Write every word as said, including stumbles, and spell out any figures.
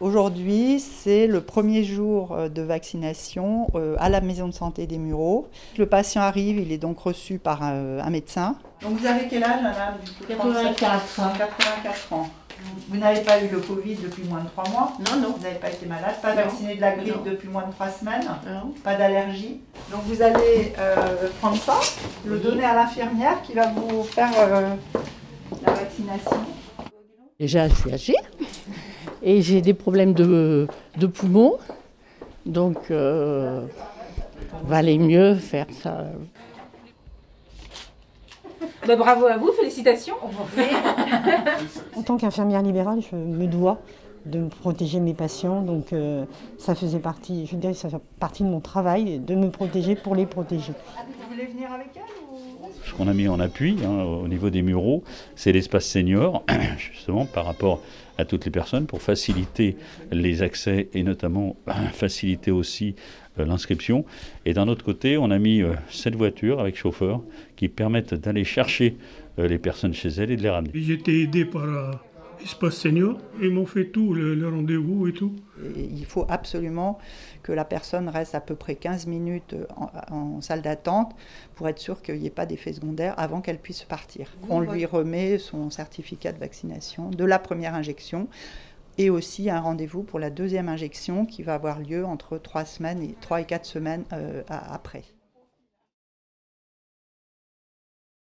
Aujourd'hui, c'est le premier jour de vaccination à la maison de santé des Mureaux. Le patient arrive, il est donc reçu par un médecin. Donc vous avez quel âge, madame? quatre-vingt-quatre. quatre-vingt-quatre ans. Vous n'avez pas eu le Covid depuis moins de trois mois? Non, non. Vous n'avez pas été malade? Pas Non. vacciné de la grippe Non. depuis moins de trois semaines? Non. Pas d'allergie? Donc vous allez euh, prendre ça, le Oui. donner à l'infirmière qui va vous faire euh, la vaccination. Déjà, je suis âgée et j'ai des problèmes de, de poumons. Donc, euh, valait mieux faire ça. Bah, bravo à vous, félicitations. En tant qu'infirmière libérale, je me dois de me protéger mes patients. Donc euh, ça faisait partie, je dirais, ça fait partie de mon travail, de me protéger pour les protéger. Vous voulez venir avec elle ou... Ce qu'on a mis en appui hein, au niveau des Mureaux, c'est l'espace senior, justement par rapport à toutes les personnes pour faciliter les accès et notamment faciliter aussi euh, l'inscription. Et d'un autre côté, on a mis euh, cette voiture avec chauffeur qui permettent d'aller chercher euh, les personnes chez elles et de les ramener. J'ai été aidé par euh, Espace Senior, ils m'ont fait tout, le, le rendez-vous et tout. Et il faut absolument que la personne reste à peu près quinze minutes en, en salle d'attente pour être sûr qu'il n'y ait pas d'effet secondaire avant qu'elle puisse partir. On lui remet son certificat de vaccination de la première injection et aussi un rendez-vous pour la deuxième injection qui va avoir lieu entre trois semaines et trois et quatre semaines euh, après.